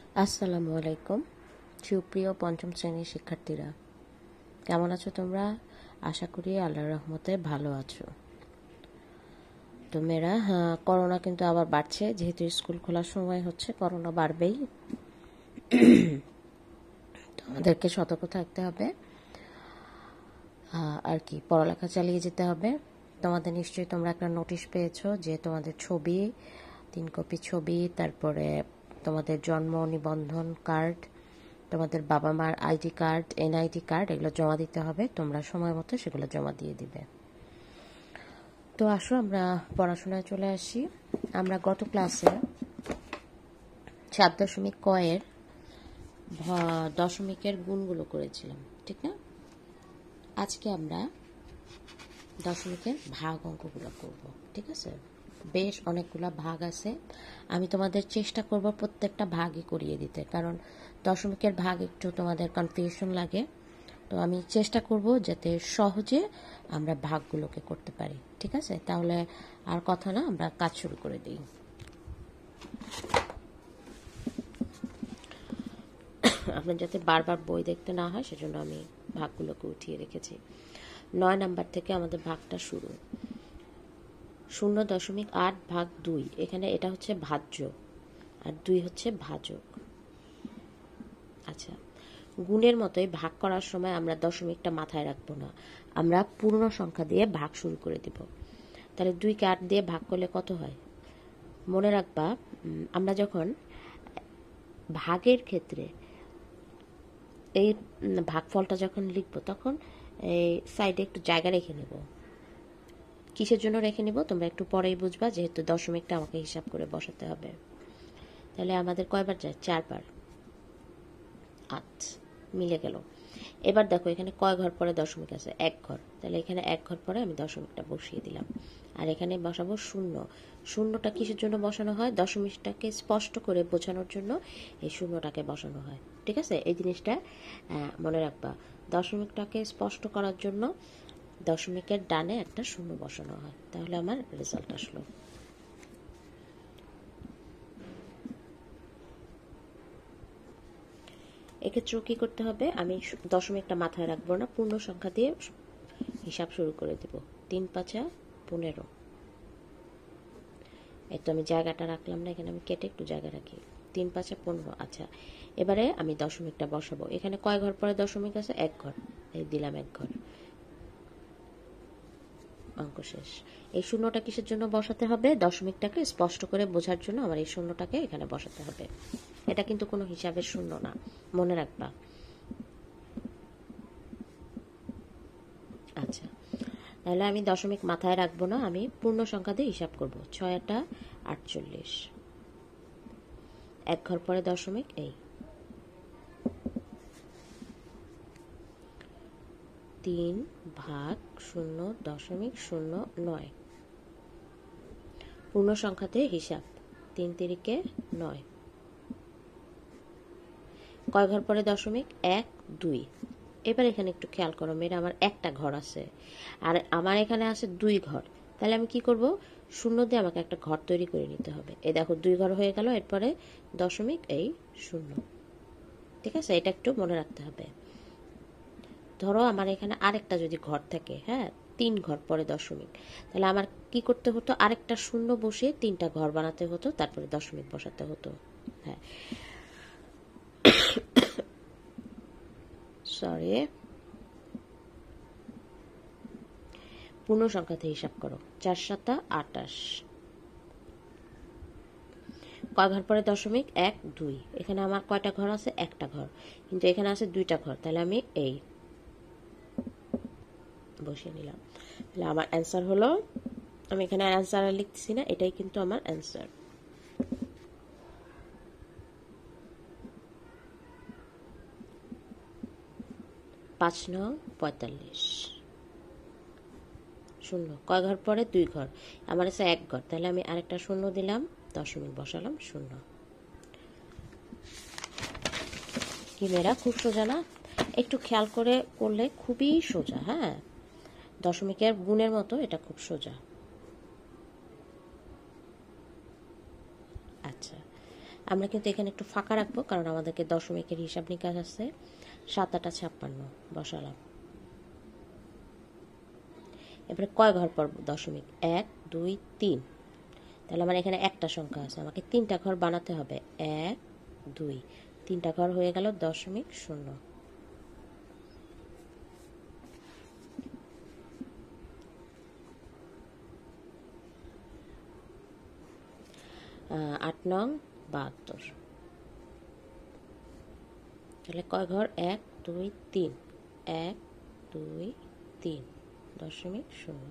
আসসালামু আলাইকুম। সুপ্রিয় পঞ্চম শ্রেণীর শিক্ষার্থীরা, কেমন আছো তোমরা? আশা করি আল্লাহর রহমতে ভালো আছো। তো মেয়েরা, করোনা কিন্তু আবার বাড়ছে। যেহেতু স্কুল খোলার সময় হচ্ছে, করোনা বাড়বেই। তো আমাদেরকে সতর্ক থাকতে হবে, আর কি পড়ালেখা চালিয়ে যেতে হবে। তোমাদের নিশ্চয়ই তোমরা একটা নোটিশ পেয়েছো যে তোমাদের ছবি, 3 কপি ছবি, তারপরে তোমাদের জন্ম নিবন্ধন কার্ড, তোমাদের বাবা মার আইডি কার্ড, এনআইডি কার্ড, এগুলো জমা দিতে হবে। তোমরা সময় মতো সেগুলো জমা দিয়ে দিবে। তো আসো আমরা পড়াশোনায় চলে আসি। আমরা গত ক্লাসে 7.ক এর দশমিকের গুণগুলো করেছিলাম, ঠিক না? আজকে আমরা দশমিকের ভাগ অঙ্কগুলো করব, ঠিক আছে? বেশ অনেকগুলো ভাগ আছে। আমি তোমাদের চেষ্টা করব প্রত্যেকটা ভাগই করিয়ে দিতে, কারণ দশমিকের ভাগ একটু তোমাদের কনফিউশন লাগে। তো আমি চেষ্টা করব যাতে সহজে আমরা ভাগগুলোকে করতে পারি, ঠিক আছে? তাহলে আর কথা না, আমরা কাজ শুরু করে দিই। আপনার যাতে বারবার বই দেখতে না হয় সেজন্য আমি ভাগগুলোকে উঠিয়ে রেখেছি। 9 নাম্বার থেকে আমাদের ভাগটা শুরু। 0.8 ভাগ 2, এখানে এটা হচ্ছে ভাজ্য আর 2 হচ্ছে ভাজক। আচ্ছা, গুণের মতোই ভাগ করার সময় আমরা দশমিকটা মাথায় রাখবো না, আমরা পূর্ণ সংখ্যা দিয়ে ভাগ শুরু করে দিব। তাহলে 2কে 8 দিয়ে ভাগ করলে কত হয়? মনে রাখবা, আমরা যখন ভাগের ক্ষেত্রে এই ভাগফলটা যখন লিখব, তখন এই সাইডে একটু জায়গা রেখে নেব। কিসের জন্য রেখে নিব তোমরা একটু পরেই বুঝবা, যেহেতু দশমিকটা আমাকে হিসাব করে বসাতে হবে। তাহলে আমাদের কয়বার যায়? 4 বার। 8 মিলে গেল। এবার দেখো এখানে কয় ঘর পরে দশমিক আছে? 1 ঘর। তাহলে এখানে 1 ঘর পরে আমি দশমিকটা বসিয়ে দিলাম। আর এখানে বসাবো 0। শূন্যটা কিসের জন্য বসানো হয়? দশমিকটাকে স্পষ্ট করে বোঝানোর জন্য এই শূন্যটাকে বসানো হয়, ঠিক আছে? এই জিনিসটা মনে রাখবা। দশমিকটাকে স্পষ্ট করার জন্য দশমিকের ডানে একটা শূন্য বসানো হয়। তাহলে আমার রেজাল্ট আসলো। এক্ষেত্রেও কী করতে হবে? আমি দশমিকটা মাথায় রাখবো না, পূর্ণ সংখ্যা দিয়ে হিসাব শুরু করে দেব। 3 5 15। এই তো আমি জায়গাটা রাখলাম না, এখানে আমি কেটে একটু জায়গা রাখি। 3 5 15। আচ্ছা, এবারে আমি দশমিকটা বসাবো। এখানে কয় ঘর পরে দশমিক আছে? 1 ঘর। এই দিলাম 1 ঘর। অঙ্ক শেষ। এই শূন্যটা কিসের জন্য বসাতে হবে? দশমিকটাকে স্পষ্ট করে বোঝার জন্য আমার এই শূন্যটাকে এখানে বসাতে হবে। এটা কিন্তু কোনো হিসাবের শূন্য না, মনে রাখবা। আচ্ছা, তাহলে আমি দশমিক মাথায় রাখবো না, আমি পূর্ণ সংখ্যা দিয়ে হিসাব করব। 6 8 48। 1 ঘর পরে দশমিক, এই 3 ভাগ 0.09। পূর্ণ সংখ্যাতে হিসাব, 3 3 9। কয় ঘর পরে দশমিক? 1 2। এবার এখানে একটু খেয়াল করো মেয়েরা, আমার একটা ঘর আছে আর আমার এখানে আছে 2 ঘর। তাহলে আমি কি করব? শূন্য দিয়ে আমাকে একটা ঘর তৈরি করে নিতে হবে। এই দেখো 2 ঘর হয়ে গেল, এরপরে দশমিক, এই 0, ঠিক আছে? এটা একটু মনে রাখতে হবে। ধরো আমার এখানে আরেকটা যদি ঘর থাকে, হ্যাঁ, 3 ঘর পরে দশমিক, তাহলে আমার কি করতে হতো? আরেকটা শূন্য বসিয়ে 3টা ঘর বানাতে হতো, তারপরে দশমিক বসাতে হতো। হ্যাঁ, সরি। পূর্ণ সংখ্যাতে হিসাব করো। 4 7 28। কয় ঘর পরে দশমিক? 1 2। এখানে আমার কয়টা ঘর আছে? একটা ঘর, কিন্তু এখানে আছে 2টা ঘর। তাহলে আমি এই বসিয়ে নিলাম। তাহলে আমার অ্যান্সার হলো, আমি এখানে অ্যান্সার লিখতেছি না, এটাই কিন্তু আমার অ্যান্সার। 5 9 45। শূন্য কয় ঘর পরে? 2 ঘর। আমার আছে 1 ঘর, তাহলে আমি আরেকটা শূন্য দিলাম, দশমিক বসালাম, 0। কি মেয়েরা, খুব সোজা না? একটু খেয়াল করে করলে খুবই সোজা। হ্যাঁ, দশমিকের গুণের মতো এটা খুব সোজা। আচ্ছা, আমরা কিন্তু এখানে একটু ফাঁকা রাখবো, কারণ আমাদেরকে দশমিকের হিসাব নিকাশ আছে। 7 8 56 বসালাম। এবারে কয় ঘর পর দশমিক? 1 2 3। তাহলে আমার এখানে একটা সংখ্যা আছে, আমাকে 3টা ঘর বানাতে হবে। 1 2, 3টা ঘর হয়ে গেল 0.0। 8 নং 72। তাহলে কয় ঘর? 1 2 3, 1 2 3, 0.0।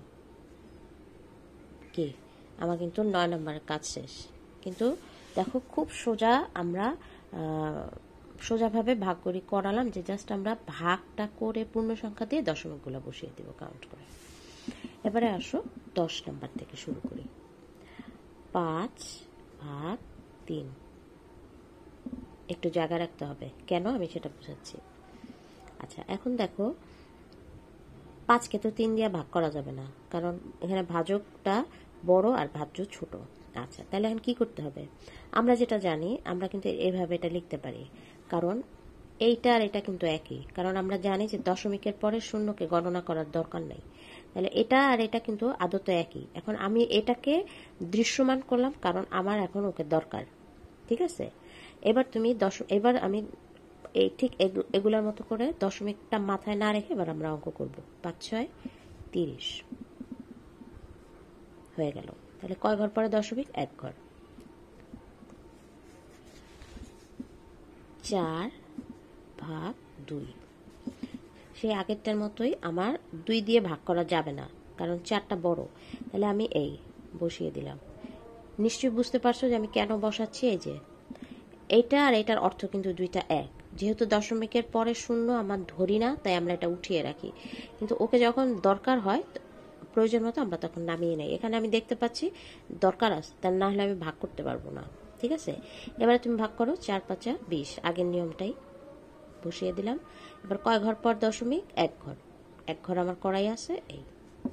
কি, আমার কিন্তু 9 নম্বরের কাজ শেষ। কিন্তু দেখো খুব সোজা, আমরা সোজাভাবে ভাগ করে করালাম, যে জাস্ট আমরা ভাগটা করে পূর্ণ সংখ্যা দিয়ে দশমিকগুলো বসিয়ে দিব কাউন্ট করে। এবারে আসো 10 নম্বর থেকে শুরু করি। 5 ভাগ 3। একটু জায়গা রাখতে হবে, কেন আমি সেটা বোঝাচ্ছি। আচ্ছা, এখন দেখো 5কে তো 3 দিয়ে ভাগ করা যাবে না, কারণ এখানে ভাজকটা বড় আর ভাজ্য ছোট। আচ্ছা, তাহলে এখন কি করতে হবে? আমরা যেটা জানি, আমরা কিন্তু এভাবে এটা লিখতে পারি, কারণ এইটা আর এটা কিন্তু একই। কারণ আমরা জানি যে দশমিকের পরে শূন্যকে গণনা করার দরকার নেই। তাহলে এটা আর এটা কিন্তু আদতে একই। এখন আমি এটাকে দৃশ্যমান করলাম, কারণ আমার এখন ওকে দরকার। ঠিক আছে, এবার আমি এই ঠিক এগুলোর মতো করে দশমিকটা মাথায় না রেখে এবার আমরা অঙ্ক করব। 5 6 30 হয়ে গেল। তাহলে কয় ঘর পরে দশমিক? 1 ঘর। 4 ভাগ 2। সেই আগেরটার মতোই, আমার 2 দিয়ে ভাগ করা যাবে না, কারণ 4টা বড়। তাহলে আমি এই বসিয়ে দিলাম। নিশ্চয়ই বুঝতে পারছো যে আমি কেন বসাচ্ছি। এই যে এইটা আর এটার অর্থ কিন্তু দুইটা এক। যেহেতু দশমিকের পরে শূন্য আমার ধরি না, তাই আমরা এটা উঠিয়ে রাখি। কিন্তু ওকে যখন দরকার হয়, প্রয়োজন মতো আমরা তখন নামিয়ে নেই। এখানে আমি দেখতে পাচ্ছি দরকার আছে, তার না হলে আমি ভাগ করতে পারবো না। ঠিক আছে, এবারে তুমি ভাগ করো। 4 5 20, আগের নিয়মটাই বসিয়ে দিলাম। এবার কয় ঘর পর দশমিক? 1 ঘর। 1 ঘর আমার করাই আছে। এই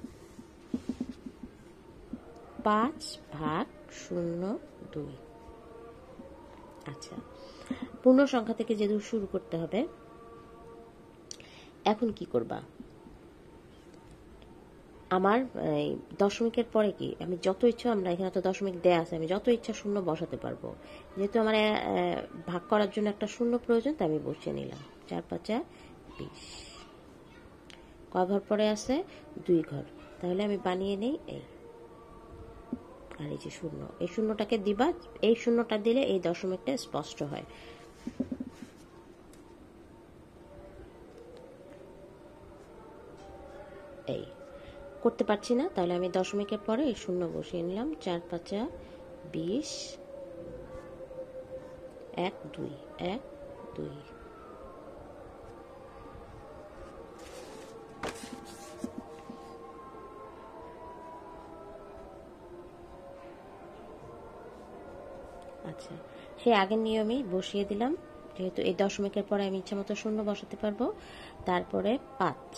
5 ভাগ 0 2। আচ্ছা, পূর্ণ সংখ্যা থেকে যেহেতু শুরু করতে হবে, এখন কি করবা? আমার দশমিকের পরে কি, আমি যত ইচ্ছা, আমরা এখানে তো দশমিক দেয়া আছে, আমি যত ইচ্ছা শূন্য বসাতে পারবো। যেহেতু আমার ভাগ করার জন্য একটা শূন্য প্রয়োজন, তাই আমি বসিয়ে নিলাম। 4 5 20। কয় ঘর পরে আছে? 2 ঘর। তাহলে আমি বানিয়ে নেই এই, আর এই যে শূন্য, এই শূন্যটাকে দিবা। এই শূন্যটা দিলে এই দশমিকটা স্পষ্ট হয়। এই করতে পারছি না, তাহলে আমি দশমিকের পরে এই শূন্য বসিয়ে নিলাম। 4 5 20, 1 2 1 2। আচ্ছা, সেই আগের নিয়মেই বসিয়ে দিলাম, যেহেতু এই দশমিকের পরে আমি ইচ্ছা মতো শূন্য বসাতে পারবো। তারপরে 5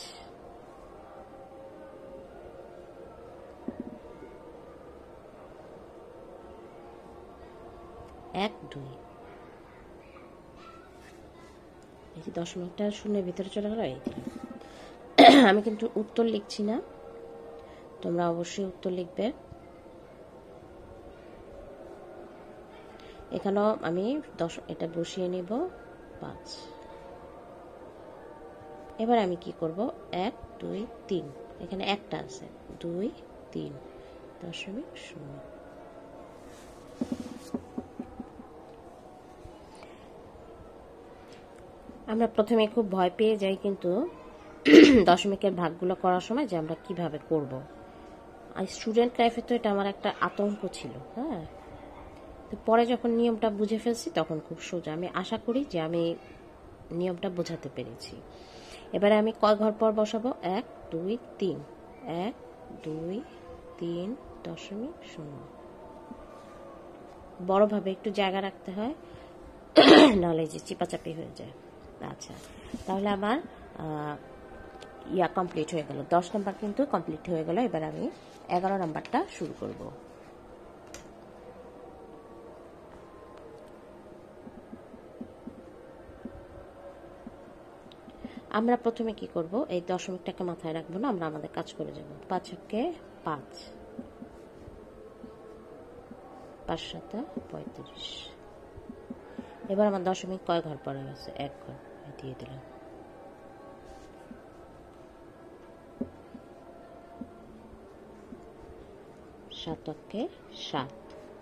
1 2। এই যে দশমিকটা শূন্যের ভিতরে চলে গেল। এই আমি কিন্তু উত্তর লিখছি না, তোমরা অবশ্যই উত্তর লিখবে। এখানেও আমি এটা বসিয়ে নিব 5। এবার আমি কি করব? 1 2 3, এখানে একটা আছে। 2 3 0.0। আমরা প্রথমে খুব ভয় পেয়ে যাই কিন্তু দশমিকের ভাগগুলো করার সময়, যে আমরা কিভাবে করব। আর স্টুডেন্ট লাইফে তো এটা আমার একটা আতঙ্ক ছিল। হ্যাঁ, তো পরে যখন নিয়মটা বুঝে ফেলছি তখন খুব সোজা। আমি আশা করি যে আমি নিয়মটা বোঝাতে পেরেছি। এবারে আমি কয় ঘর পর বসাবো? 1 2 3, 1 2 3 0.0। বড়ভাবে একটু জায়গা রাখতে হয়, নাহলে যে চিপাচাপি হয়ে যায়। আচ্ছা, তাহলে আমার কমপ্লিট হয়ে গেল। 10 নাম্বার কিন্তু কমপ্লিট হয়ে গেল। এবার আমি 11 নাম্বারটা শুরু করব। আমরা প্রথমে কি করব, এই দশমিকটাকে মাথায় রাখবো না, আমরা আমাদের কাজ করে যাব। 5 একে 5, 5 7 35। এবার আমার দশমিক কয় ঘর পড়ে গেছে? 1 ঘর, দিয়ে দিলাম। সাতকে 7,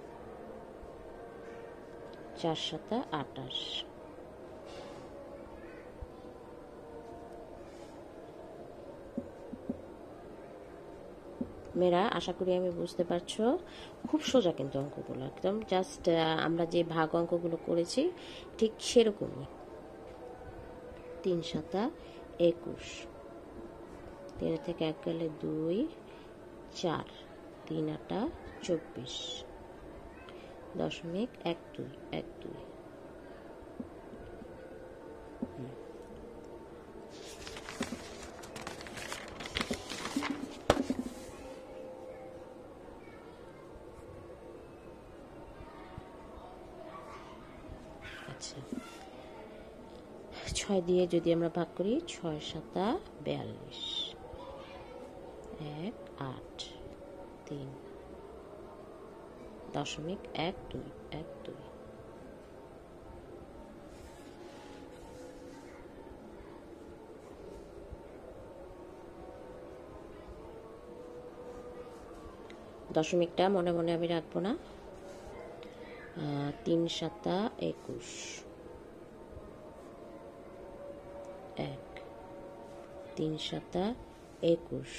4 7 28। মেয়েরা, আশা করি আমি বুঝতে পারছো, খুব সোজা কিন্তু অঙ্কগুলো একদম জাস্ট আমরা যে ভাগ অঙ্কগুলো করেছি ঠিক সেরকমই। 3 7 21, 3 থেকে 1 গেলে 2 4, 3 8 24, দশমিক 1 2 1 2। আচ্ছা, 6 দিয়ে যদি আমরা ভাগ করি, 6 7 42, 1 8 3, দশমিক 1 2 1 2। দশমিকটা মনে মনে আমি রাখবো না। 3 7 21, 1, 3 7 21,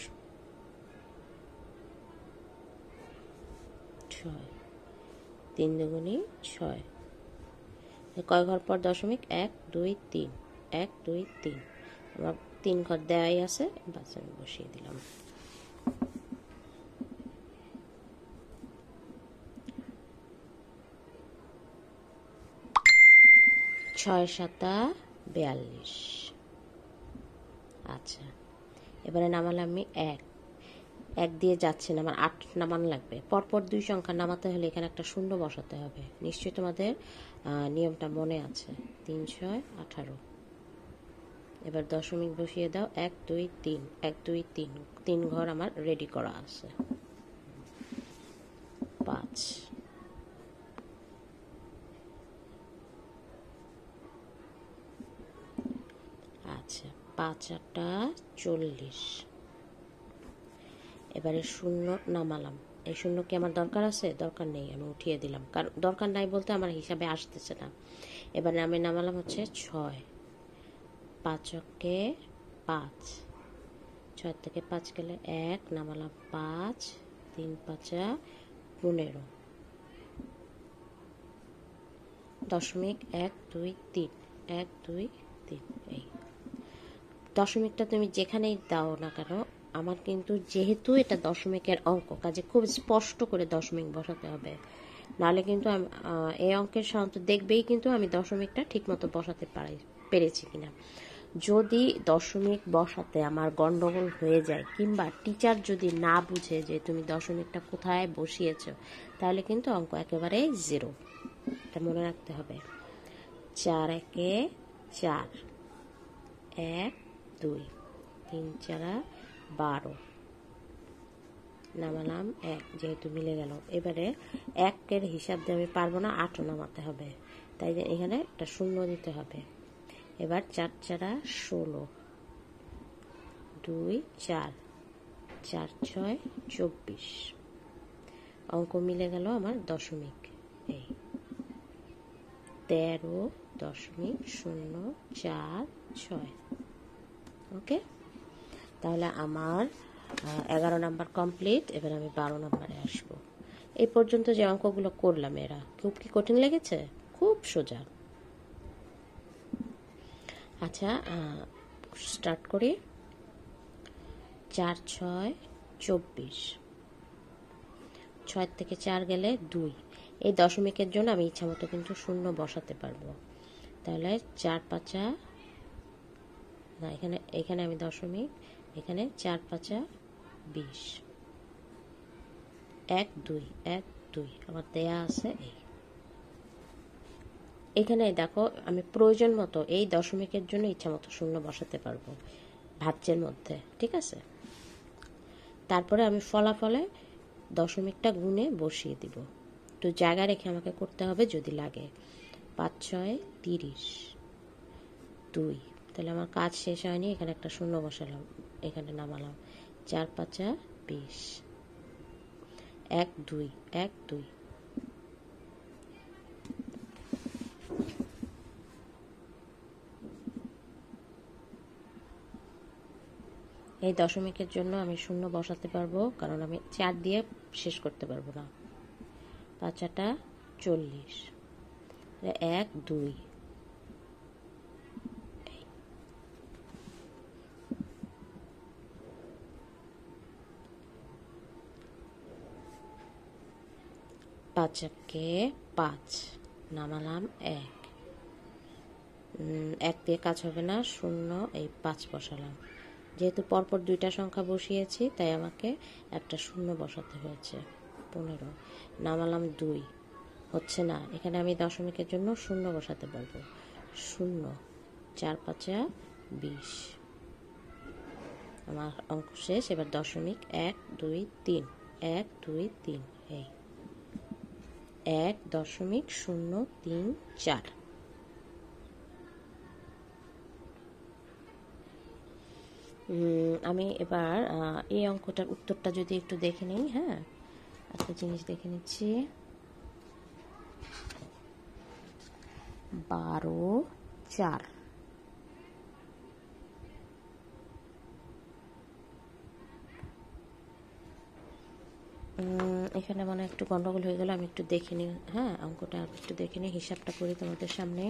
6, 3 দুগুণী 6। কয় ঘর পর দশমিক? 1 2 3, 1 2 3। আমার 3 ঘর দেওয়াই আছে, বাস আমি বসিয়ে দিলাম। 6 7 42। আচ্ছা, এবারে নামালাম আমি 1, 1 দিয়ে যাচ্ছে না, আমার 8 নামানো লাগবে। পরপর 2 সংখ্যা নামাতে হলে এখানে একটা শূন্য বসাতে হবে, নিশ্চয়ই তোমাদের নিয়মটা মনে আছে। 3 6 18। এবার দশমিক বসিয়ে দাও। 1 2 3, 1 2 3, 3 ঘর আমার রেডি করা আছে। 5, আচ্ছা, 5 8 40। এবারে শূন্য নামালাম। এই শূন্য কি আমার দরকার আছে? দরকার নেই, আমি উঠিয়ে দিলাম, কারণ দরকার নাই বলতে আমার হিসাবে আসতেছে না। এবারে আমি নামালাম হচ্ছে 6, 5 একে 5, 6 থেকে 5 গেলে 1, নামালাম 5, 3 5 15, দশমিক 1 2 3, 1 2 3। এই দশমিকটা তুমি যেখানেই দাও না কেন, আমার কিন্তু যেহেতু এটা দশমিকের অঙ্ক, কাজে খুব স্পষ্ট করে দশমিক বসাতে হবে, নাহলে কিন্তু এই অঙ্কের সাধারণত দেখবেই কিন্তু আমি দশমিকটা ঠিকমতো বসাতে পেরেছি কিনা। যদি দশমিক বসাতে আমার গন্ডগোল হয়ে যায়, কিংবা টিচার যদি না বুঝে যে তুমি দশমিকটা কোথায় বসিয়েছ, তাহলে কিন্তু অঙ্ক একেবারে 0। এটা মনে রাখতে হবে। 4 একে 4, 1 2, 3 4 12, নামালাম 1, যেহেতু মিলে গেল। এবারে 1-এর হিসাব দিয়ে আমি পারবো না, 8 নামাতে হবে, তাই এখানে একটা শূন্য দিতে হবে। এবার 4 4 16, 2 4, 4 6 24, অঙ্ক মিলে গেল আমার দশমিক। এই 13.0446। ওকে, তাহলে আমার 11 নাম্বার কমপ্লিট। এবার আমি 12 নাম্বারে আসবো। এই পর্যন্ত যে অঙ্কগুলো করলাম, এরা খুব কি কঠিন লেগেছে? খুব সোজা। আচ্ছা, স্টার্ট করি। 4 6 24, 6 থেকে 4 গেলে 2। এই দশমিকের জন্য আমি ইচ্ছা মতো কিন্তু শূন্য বসাতে পারবো। তাহলে 4 5 না, এখানে আমি দশমিক, এখানে 4 5 20, 1 2 1 2 আমার দেয়া আছে। এখানে দেখো আমি প্রয়োজন মতো এই দশমিকের জন্য ইচ্ছা মতো শূন্য বসাতে পারবো ভাজ্যের মধ্যে, ঠিক আছে। তারপরে আমি ফলাফলে দশমিকটা গুণে বসিয়ে দিব, তো জায়গা রেখে আমাকে করতে হবে যদি লাগে। 5 6 30 2, তাহলে আমার কাজ শেষ হয়নি, এখানে একটা শূন্য বসালাম, এখানে নামালাম। 4 5 20 1 2 1 2। এই দশমিকের জন্য আমি শূন্য বসাতে পারবো, কারণ আমি 4 দিয়ে শেষ করতে পারবো না। 5 8 40 1 2। পাঁচ একে 5, নামালাম 1, 1 দিয়ে কাজ হবে না, শূন্য, এই 5 বসালাম। যেহেতু পরপর দুইটা সংখ্যা বসিয়েছি তাই আমাকে একটা শূন্য বসাতে হয়েছে। 15, নামালাম 2, হচ্ছে না, এখানে আমি দশমিকের জন্য শূন্য বসাতে পারবো। 0 4 5 20। আমার অঙ্ক শেষ। এবার দশমিক 1 2 3 1 2 3, এই 1.034। আমি এবার এই অঙ্কটার উত্তরটা যদি একটু দেখে নিই। হ্যাঁ, একটা জিনিস দেখে নিচ্ছি। 12 4। এখানে মনে একটু গন্ডগোল হয়ে গেল, আমি একটু দেখে নিই। হ্যাঁ, অঙ্কটা একটু দেখে নিই, হিসাবটা করি তোমাদের সামনে।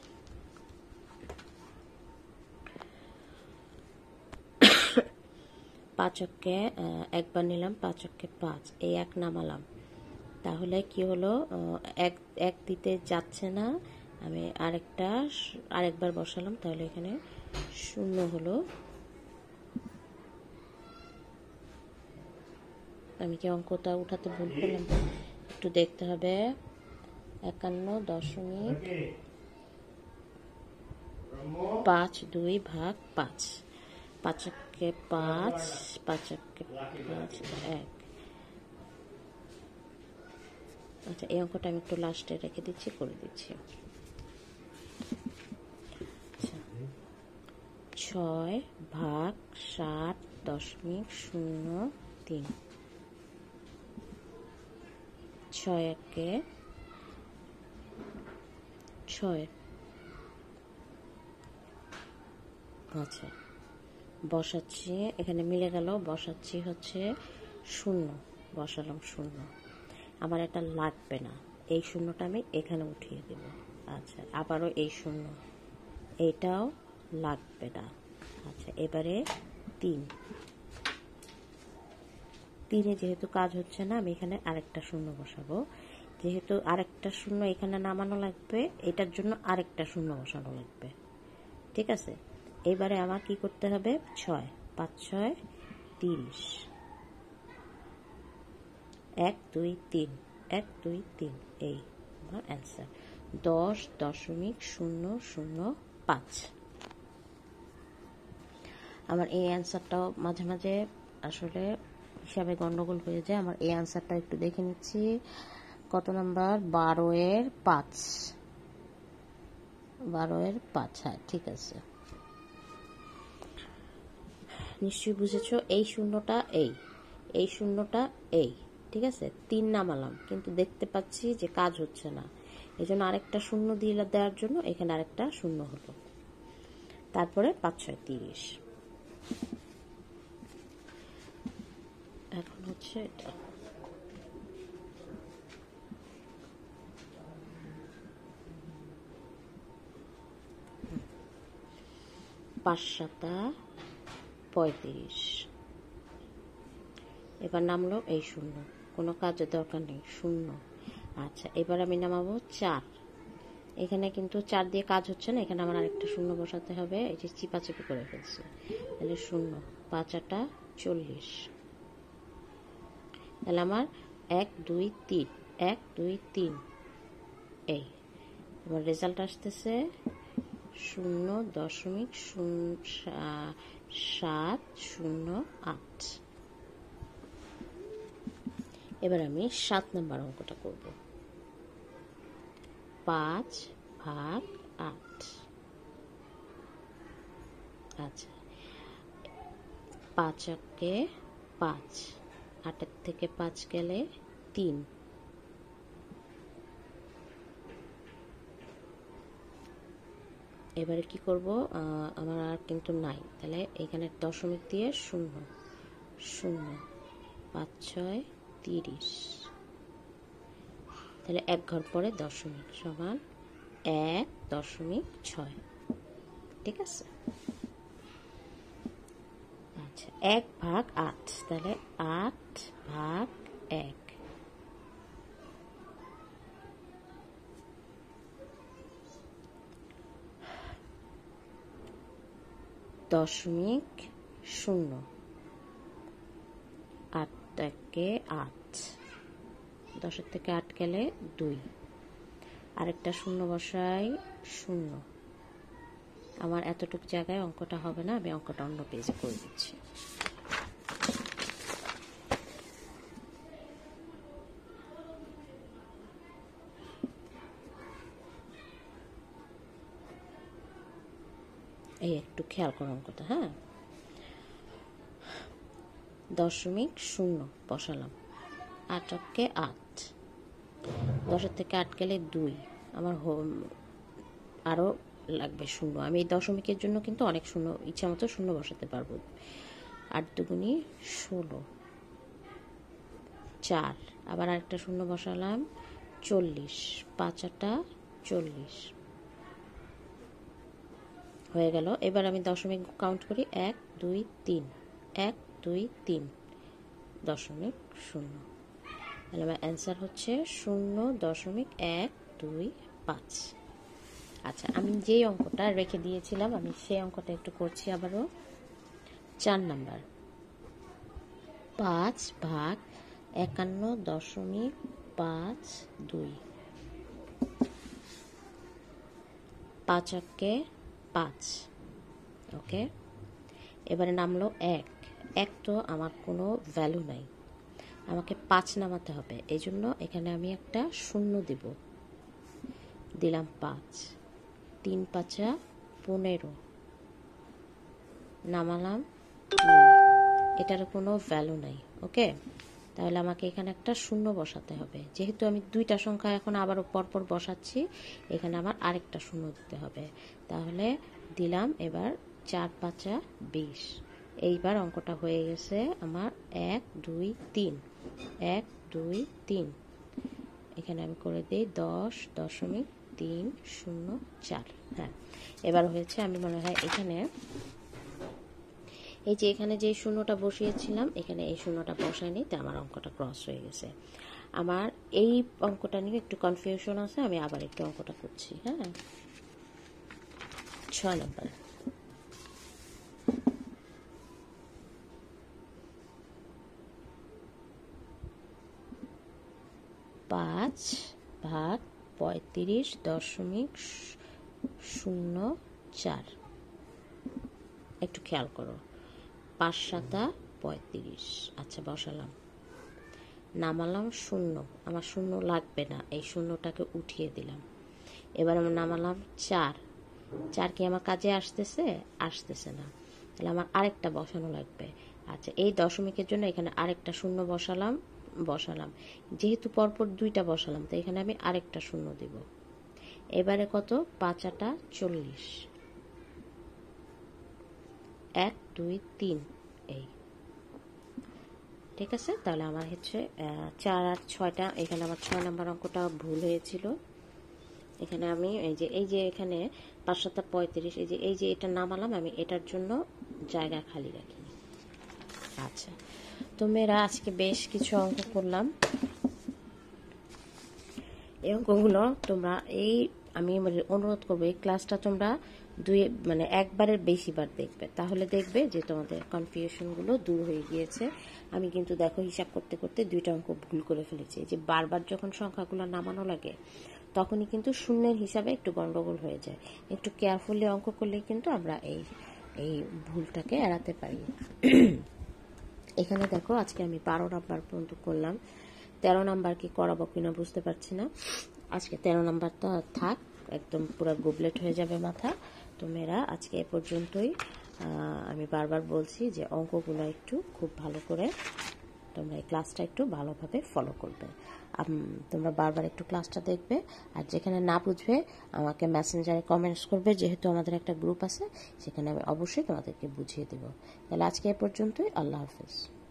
পাঁচককে একবার নিলাম, পাঁচককে 5, এই 1 নামালাম, তাহলে কি হলো, এক দিতে যাচ্ছে না, আমি আরেকবার বসালাম, তাহলে এখানে শূন্য হলো। আমি কি অঙ্কটা উঠাতে ভুল করলাম, একটু দেখতে হবে। 51.52 ভাগ 5, 5 একে 5, 5 একে 5 1। আচ্ছা, এই অঙ্কটা আমি একটু লাস্টে রেখে দিচ্ছি, করে দিচ্ছি। আচ্ছা, 6 ভাগ 7.03। 6 একে 6। আচ্ছা, বসাচ্ছি, এখানে মিলে গেল, বসাচ্ছি হচ্ছে 0, বসালাম 0। আমার এটা লাগবে না, এই শূন্যটা আমি এখানে উঠিয়ে দেব। আচ্ছা, আবারও এই 0, এইটাও লাগবে না। আচ্ছা, এবারে 3, 3-এ যেহেতু কাজ হচ্ছে না, আমি এখানে আরেকটা 0 বসাবো। যেহেতু আরেকটা 0 এখানে নামানো লাগবে, এটার জন্য আরেকটা 0 বসানো লাগবে, ঠিক আছে। এবারে আমার কি করতে হবে, 6 5 6 30, 1 2 3 1 2 3, এই আমার অ্যান্সার 10.005। আমার এই অ্যান্সারটাও মাঝে মাঝে আসলে হিসাবে গন্ডগোল হয়ে যায়। আমার এই অ্যান্সারটা একটু দেখে নিচ্ছি। কত নাম্বার, 12-এর 5, 12-এর 5। হ্যাঁ, ঠিক আছে, নিশ্চয়ই বুঝেছো। এই শূন্যটা এই শূন্যটা এই, ঠিক আছে। 3 নামালাম, কিন্তু দেখতে পাচ্ছি যে কাজ হচ্ছে না, এই জন্য আরেকটা 0 দিয়ে দেওয়ার জন্য এখানে আরেকটা 0 হলো। তারপরে 5 6 30। এখন হচ্ছে এটা, 5 7 35। এবার নামলো এই 0, কোনো কাজের দরকার নেই, 0। আচ্ছা, এবার আমি নামাবো 4, এখানে কিন্তু 4 দিয়ে কাজ হচ্ছে না, এখানে আমার আরেকটা 0 বসাতে হবে, এই যে চিপাচিপি করে ফেলছে, তাহলে 0 5 8 40। তাহলে আমার 1 2 3 1 2 3, এই আমার রেজাল্ট আসতেছে 0.708। এবার আমি 7 নম্বর অঙ্কটা করব। 5/8। আচ্ছা, 5 কে 5, 8 থেকে 5 গেলে 3। এবারে কি করব, আমার আর কিন্তু নাই, তাহলে এখানে দশমিক দিয়ে 0 0 5 6 30, তাহলে এক ঘর পরে দশমিক সমান 1.6। ঠিক আছে। আচ্ছা, 1/8, তাহলে 8/1। দশমিক 0, 8 থেকে 8, 10 থেকে 8 গেলে 2, আরেকটা 0 বসাই 0। আমার এতটুকু জায়গায় অঙ্কটা হবে না, আমি অঙ্কটা অন্য পেজে করে দিচ্ছি। এই একটু খেয়াল করো অঙ্কটা, হ্যাঁ। 0.0 বসালাম, 8 কে 8, 10 থেকে 8 গেলে 2, আমার আরও লাগবে 0। আমি এই দশমিকের জন্য কিন্তু অনেক 0 ইচ্ছা মতো 0 বসাতে পারবো। 8 দুগুণি 16, 4, আবার আরেকটা 0 বসালাম 40, 5 8 40 হয়ে গেল। এবার আমি দশমিক কাউন্ট করি, 1 2 3, 1 2 3 0.0। তাহলে আমার অ্যান্সার হচ্ছে 0.125। আচ্ছা, আমি যেই অঙ্কটা রেখে দিয়েছিলাম আমি সেই অঙ্কটা একটু করছি আবারও। 4 নাম্বার, 5/51.52, 5 কে 5। ওকে, এবারে নামলো 1। 1 তো আমার কোনো ভ্যালু নাই, আমাকে 5 নামাতে হবে, এই জন্য এখানে আমি একটা 0 দিব, দিলাম 5। 3 5 15, নামালাম 2, এটার কোনো ভ্যালু নাই। ওকে, তাহলে আমাকে এখানে একটা 0 বসাতে হবে। যেহেতু আমি দুইটা সংখ্যা এখন আবারও পরপর বসাচ্ছি, এখানে আমার আরেকটা 0 দিতে হবে। তাহলে দিলাম, এবার 4 5 20। এইবার অঙ্কটা হয়ে গেছে আমার 1 2 3, 1 2 3। এখানে আমি করে দিই 10.304। হ্যাঁ, এবার হয়েছে। আমি মনে হয় এখানে এই যে এখানে যে 0টা বসিয়েছিলাম, এখানে এই 0টা বসাইনি, তো আমার অঙ্কটা ক্রস হয়ে গেছে। আমার এই অঙ্কটা নিয়ে একটু কনফিউশন আছে, আমি আবার একটু অঙ্কটা করছি। হ্যাঁ, 6 নম্বর, 5/35.04। একটু খেয়াল করো, 5 7 35। আচ্ছা, বসালাম, নামালাম 0, আমার 0 লাগবে না, এই 0টাকে উঠিয়ে দিলাম। এবার আমি নামালাম 4, 4 কি আমার কাজে আসতেছে না, তাহলে আমার আরেকটা বসানো লাগবে। আচ্ছা, এই দশমিকের জন্য এখানে আরেকটা 0 বসালাম, যেহেতু পরপর দুইটা বসালাম, তো এখানে আমি আরেকটা 0 দিব। এবারে কত, 5 8 40, 1 2 3, এই। ঠিক আছে, তাহলে আমার হচ্ছে 4 আর 6টা, এখানে আমার 6 নম্বর অঙ্কটা ভুল হয়েছিল। এখানে আমি এই যে এখানে 5 7 35, এই যে এটা নামালাম, আমি এটার জন্য জায়গা খালি রাখি। আচ্ছা, তো মেয়েরা আজকে বেশ কিছু অঙ্ক করলাম। এই অঙ্কগুলো তোমরা আমি অনুরোধ করবো, এই ক্লাসটা তোমরা একবারের বেশিবার দেখবে, তাহলে দেখবে যে তোমাদের কনফিউশনগুলো দূর হয়ে গিয়েছে। আমি কিন্তু দেখো হিসাব করতে করতে 2টা অঙ্ক ভুল করে ফেলেছি। যে বারবার যখন সংখ্যাগুলো নামানো লাগে, তখনই কিন্তু শূন্যের হিসাবে একটু গন্ডগোল হয়ে যায়। একটু কেয়ারফুলি অঙ্ক করলে কিন্তু আমরা এই এই ভুলটাকে এড়াতে পারি। এখানে দেখো আজকে আমি 12 নাম্বার পর্যন্ত করলাম। 13 নাম্বার কি করাবো কিনা বুঝতে পারছি না। আজকে 13 নাম্বারটা থাক, একদম পুরো গুবলেট হয়ে যাবে মাথা। তো মেয়েরা আজকে এ পর্যন্তই। আমি বারবার বলছি যে অঙ্কগুলো একটু খুব ভালো করে তোমরা এই ক্লাসটা একটু ভালোভাবে ফলো করবে। তোমরা বারবার একটু ক্লাসটা দেখবে, আর যেখানে না বুঝবে আমাকে মেসেঞ্জারে কমেন্টস করবে, যেহেতু আমাদের একটা গ্রুপ আছে সেখানে আমি অবশ্যই তোমাদেরকে বুঝিয়ে দেব। তাহলে আজকে এ পর্যন্তই। আল্লাহ হাফেজ।